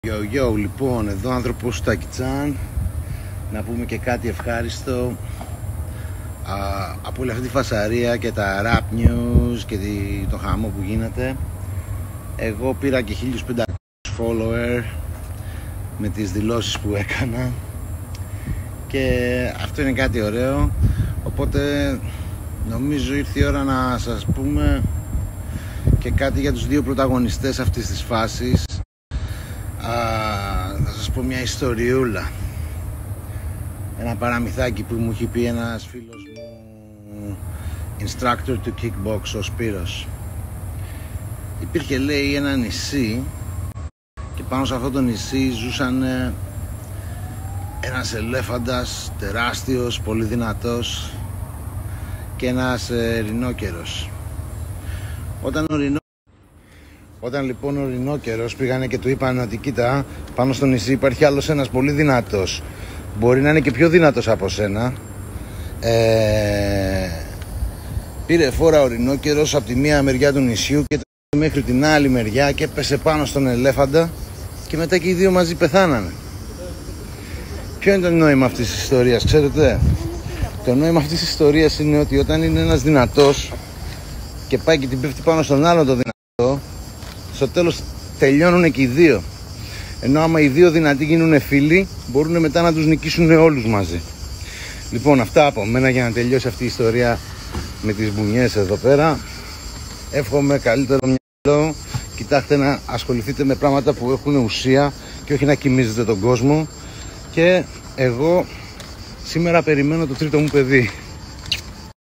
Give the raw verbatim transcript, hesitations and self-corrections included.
Yo, yo, λοιπόν, εδώ άνθρωπος του Τακιτσάν. Να πούμε και κάτι ευχάριστο α, από όλη αυτή τη φασαρία και τα rap news και τη, το χαμό που γίνεται. Εγώ πήρα και χίλιους πεντακόσιους follower με τις δηλώσεις που έκανα και αυτό είναι κάτι ωραίο. Οπότε νομίζω ήρθε η ώρα να σας πούμε και κάτι για τους δύο πρωταγωνιστές αυτής της φάσης. Uh, θα σας πω μια ιστοριούλα, ένα παραμυθάκι που μου έχει πει ένας φίλος μου, instructor του kickbox, ο Σπύρος. Υπήρχε, λέει, ένα νησί και πάνω σε αυτό το νησί ζούσαν ένας ελέφαντας τεράστιος, πολύ δυνατός και ένας ε, ρινόκερος. Όταν ο ρινό Όταν λοιπόν ο ρινόκερος πήγανε και του είπαν ότι κοίτα, πάνω στο νησί υπάρχει άλλος ένας πολύ δυνατός, μπορεί να είναι και πιο δυνατός από σένα, ε, πήρε φόρα ο ρινόκερος από τη μία μεριά του νησιού και μέχρι την άλλη μεριά και έπεσε πάνω στον ελέφαντα και μετά και οι δύο μαζί πεθάνανε. Ποιο είναι το νόημα αυτής της ιστορίας, ξέρετε? Το νόημα αυτής της ιστορίας είναι ότι όταν είναι ένας δυνατός και πάει και την πέφτει πάνω στον άλλο το δυνατό, στο τέλος τελειώνουν και οι δύο. Ενώ άμα οι δύο δυνατοί γίνουν φίλοι, μπορούν μετά να τους νικήσουν όλους μαζί. Λοιπόν, αυτά από μένα για να τελειώσει αυτή η ιστορία με τις μπουνιές εδώ πέρα. Εύχομαι καλύτερο μυαλό. Κοιτάξτε να ασχοληθείτε με πράγματα που έχουν ουσία και όχι να κοιμίζετε τον κόσμο. Και εγώ σήμερα περιμένω το τρίτο μου παιδί.